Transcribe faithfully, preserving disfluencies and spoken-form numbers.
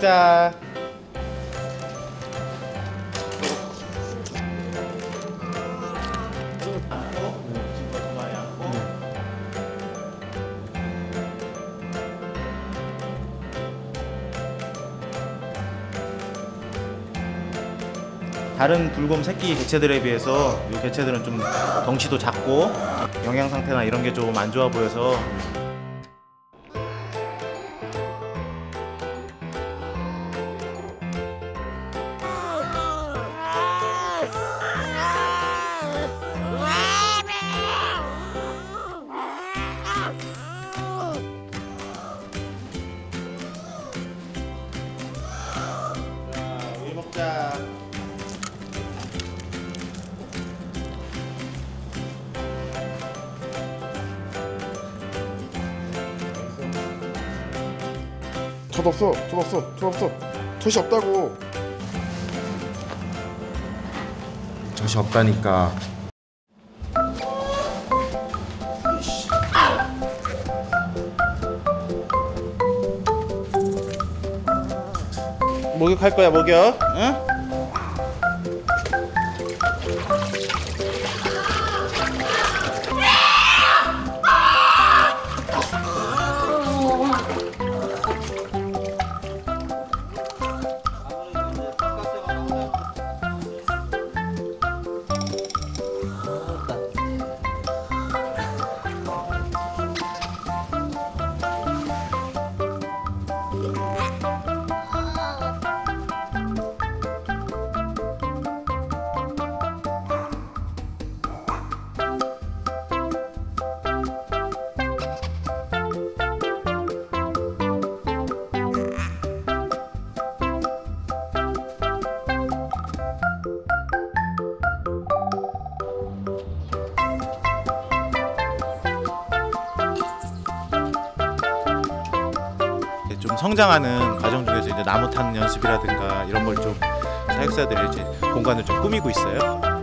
먹자. 다른 불곰 새끼 개체들에 비해서 이 개체들은 좀 덩치도 작고 영양 상태나 이런 게 좀 안 좋아 보여서 우유 먹자. 젖 없어, 젖 없어, 젖 없어. 젖이 없다고. 젖이 없다니까. 목욕할 거야, 목욕. 응? 좀 성장하는 과정 중에서 이제 나무 타는 연습이라든가 이런 걸 좀 사육사들이 이제 공간을 좀 꾸미고 있어요.